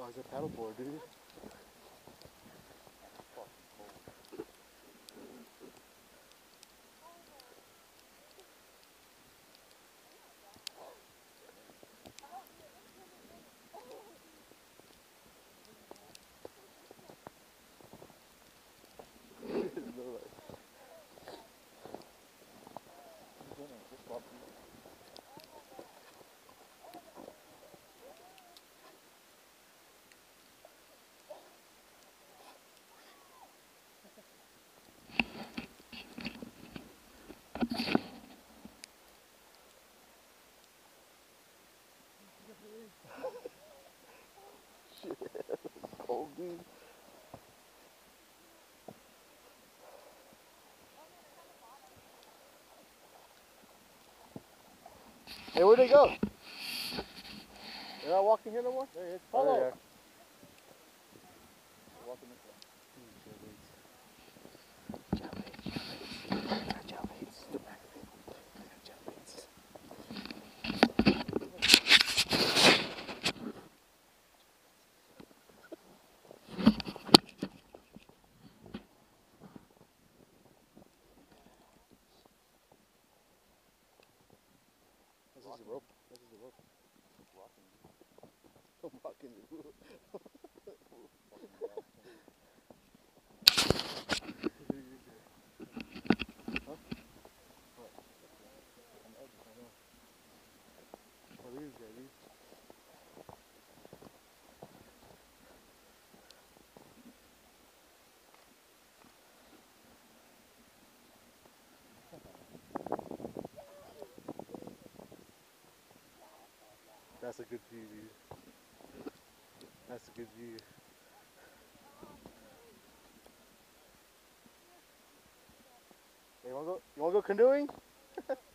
Oh, it's a paddleboard, dude. Shit, cold, dude. Hey, where'd they go? They're not walking here no more? There he is. Oh, there Follow. they are. Walking this way. This is the rope. This is the rope. I'm walking you. Huh? What? On the edge, I know. Oh, look at this guy, dude. That's a good view, dude. That's a good view. Hey, you wanna go canoeing?